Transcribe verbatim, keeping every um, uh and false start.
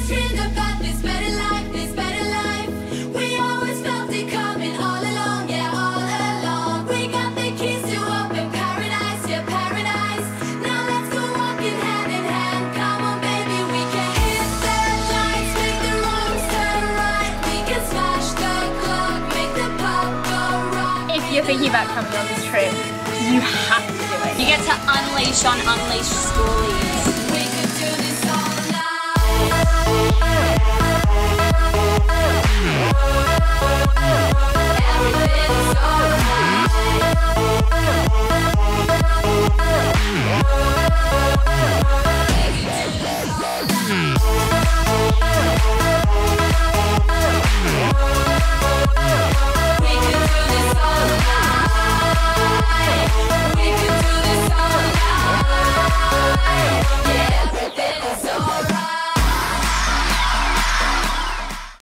dreamed about this better life, this better life. We always felt it coming all along, yeah, all along. We got the keys to open paradise, yeah, paradise. Now let's go walking hand in hand. Come on, baby, we can hit the lights, make the wrongs turn right. We can smash the clock, make the pop go rock. If you're thinking about coming on this trip, you have to do it. You get to unleash on Unleashed Schoolies.